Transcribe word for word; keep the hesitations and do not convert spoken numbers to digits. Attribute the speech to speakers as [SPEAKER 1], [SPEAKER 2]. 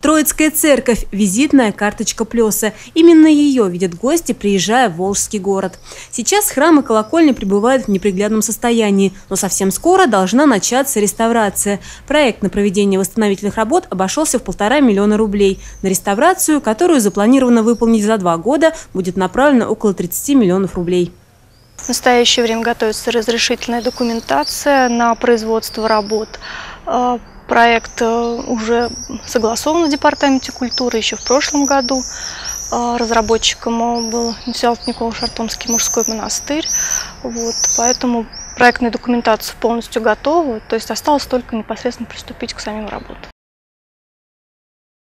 [SPEAKER 1] Троицкая церковь – визитная карточка Плеса. Именно ее видят гости, приезжая в Волжский город. Сейчас храм и колокольня пребывают в неприглядном состоянии, но совсем скоро должна начаться реставрация. Проект на проведение восстановительных работ обошелся в полтора миллиона рублей. На реставрацию, которую запланировано выполнить за два года, будет направлено около тридцати миллионов рублей.
[SPEAKER 2] В настоящее время готовится разрешительная документация на производство работ. Проект уже согласован в Департаменте культуры еще в прошлом году. Разработчиком был Свято-Николо-Шартонский мужской монастырь. Вот, поэтому проектная документация полностью готова, то есть осталось только непосредственно приступить к самим работам.